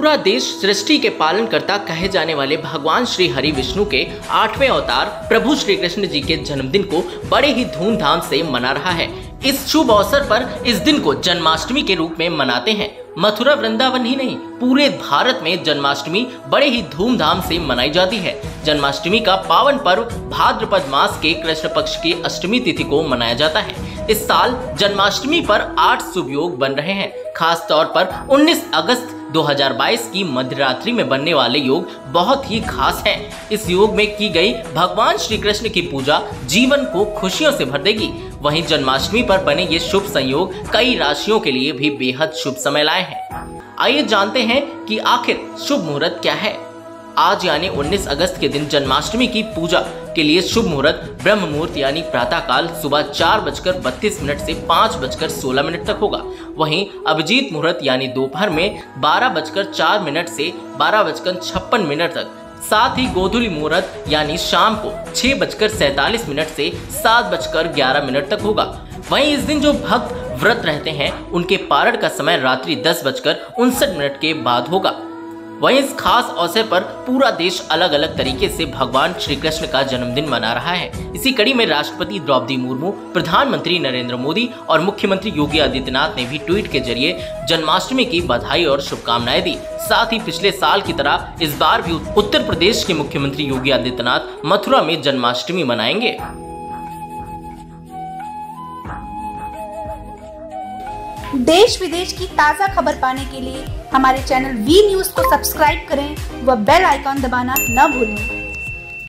पूरा देश सृष्टि के पालनकर्ता कहे जाने वाले भगवान श्री हरि विष्णु के 8वें अवतार प्रभु श्री कृष्ण जी के जन्मदिन को बड़े ही धूमधाम से मना रहा है। इस शुभ अवसर पर इस दिन को जन्माष्टमी के रूप में मनाते हैं। मथुरा वृंदावन ही नहीं, पूरे भारत में जन्माष्टमी बड़े ही धूमधाम से मनाई जाती है। जन्माष्टमी का पावन पर्व भाद्रपद मास के कृष्ण पक्ष की अष्टमी तिथि को मनाया जाता है। इस साल जन्माष्टमी पर 8 शुभ योग बन रहे हैं। खास तौर पर 19 अगस्त 2022 की मध्यरात्रि में बनने वाले योग बहुत ही खास हैं। इस योग में की गई भगवान श्री कृष्ण की पूजा जीवन को खुशियों से भर देगी। वहीं जन्माष्टमी पर बने ये शुभ संयोग कई राशियों के लिए भी बेहद शुभ समय लाए हैं। आइए जानते हैं कि आखिर शुभ मुहूर्त क्या है। आज यानी 19 अगस्त के दिन जन्माष्टमी की पूजा के लिए शुभ मुहूर्त ब्रह्म मुहूर्त यानी प्रातः काल सुबह 4:32 से 5:16 तक होगा। वहीं अभिजीत मुहूर्त यानी दोपहर में 12:04 से 12:56 तक, साथ ही गोधूली मुहूर्त यानी शाम को 6:47 से 7:11 तक होगा। वहीं इस दिन जो भक्त व्रत रहते हैं उनके पारण का समय रात्रि 10:59 के बाद होगा। वहीं इस खास अवसर पर पूरा देश अलग अलग तरीके से भगवान श्री कृष्ण का जन्मदिन मना रहा है। इसी कड़ी में राष्ट्रपति द्रौपदी मुर्मू, प्रधानमंत्री नरेंद्र मोदी और मुख्यमंत्री योगी आदित्यनाथ ने भी ट्वीट के जरिए जन्माष्टमी की बधाई और शुभकामनाएं दी। साथ ही पिछले साल की तरह इस बार भी उत्तर प्रदेश के मुख्यमंत्री योगी आदित्यनाथ मथुरा में जन्माष्टमी मनाएंगे। देश विदेश की ताज़ा खबर पाने के लिए हमारे चैनल वी न्यूज़ को सब्सक्राइब करें व बेल आइकॉन दबाना न भूलें।